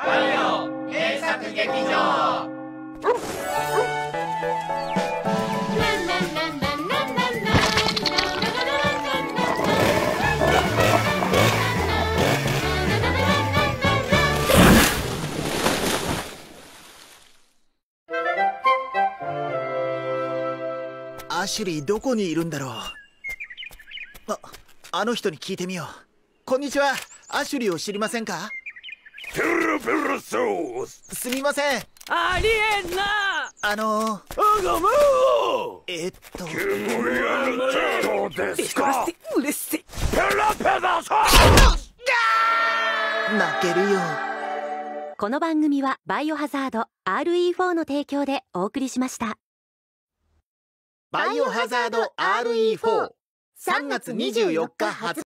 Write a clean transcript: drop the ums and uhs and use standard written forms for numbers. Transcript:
バイオ名作劇場。 アシュリーどこにいるんだろう。あの人に聞いてみよう。こんにちは、アシュリーを知りませんか？ ペロペロソース。 すみません。 ありえんな。 あがまお。煙あるってどうですか？ うれしい。 ペラペラソース。 泣けるよ。 この番組はバイオハザード RE4 の提供でお送りしました。 バイオハザード RE4 3月24日発売。